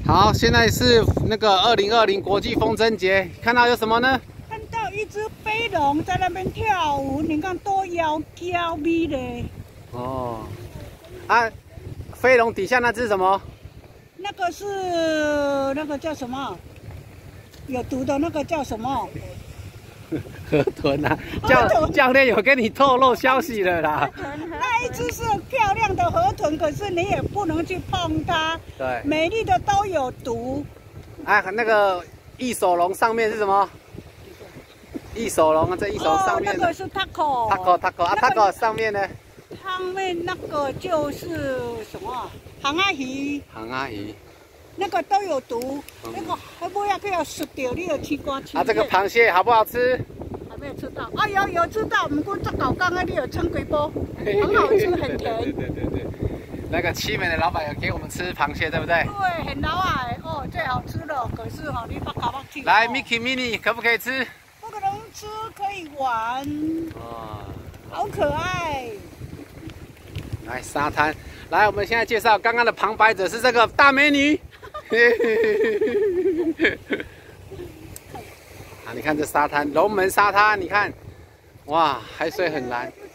好，现在是那个2020国际风筝节，看到有什么呢？ 看到一只飞龙在那边跳舞，你看多妖娇美嘞！ 哦，啊，飞龙底下那只什么？ 那个是那个叫什么？有毒的那个叫什么？ 河豚啊，教练有跟你透露消息了啦。 那一只是漂亮的河豚，可是你也不能去碰它。 对， 美丽的都有毒。 啊，那个翼手龙上面是什么？翼手龙啊，这翼手龙上面。 那个是 taco。 taco 上面呢？ 上面那个就是什么？航阿鱼。 航阿鱼。 那个都有毒，那个还不要给它吃掉，你有吃过？ 啊，这个螃蟹好不好吃？ 还没有吃到。啊，有吃到，我们公做搞刚刚你有称几波，很好吃，很甜。 对。那个七美的老板有给我们吃螃蟹，对不对？ 对，很老矮哦，最好吃了。可是哈，你把卡忘记。 来 ，Mickey Mini 可不可以吃？ 不可能吃，可以玩。哦，好可爱。 来沙滩，来，我们现在介绍刚刚的旁白者是这个大美女。啊，你看这沙滩，龙门沙滩，你看，哇，海水很蓝。